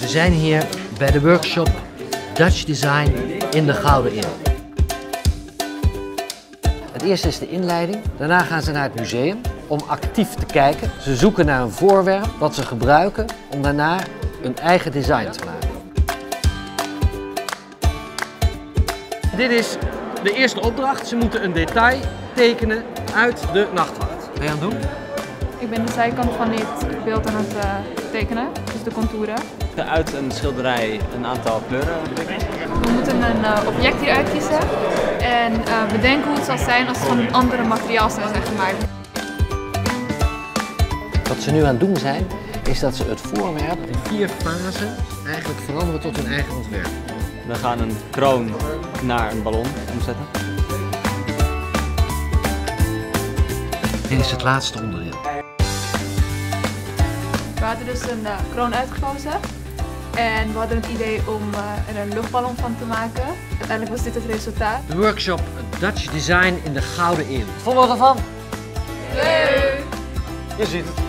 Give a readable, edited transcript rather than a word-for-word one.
We zijn hier bij de workshop Dutch Design in de Gouden Eeuw. Het eerste is de inleiding. Daarna gaan ze naar het museum om actief te kijken. Ze zoeken naar een voorwerp wat ze gebruiken om daarna een eigen design te maken. Dit is de eerste opdracht. Ze moeten een detail tekenen uit de nachtwacht. Wat ben je aan het doen? Ik ben de zijkant van dit beeld aan het tekenen, dus de contouren. Uit een schilderij een aantal kleuren ontwikkelen. We moeten een object hier uitkiezen en bedenken hoe het zal zijn als het van een andere materiaal zou zijn gemaakt. Wat ze nu aan het doen zijn, is dat ze het voorwerp in 4 fasen eigenlijk veranderen tot hun eigen ontwerp. We gaan een kroon naar een ballon omzetten. Dit is het laatste onderdeel. We hadden dus een kroon uitgekozen en we hadden het idee om er een luchtballon van te maken. Uiteindelijk was dit het resultaat. De workshop Dutch Design in de Gouden Eeuw. Wat vonden we ervan? Leuk! Je ziet het.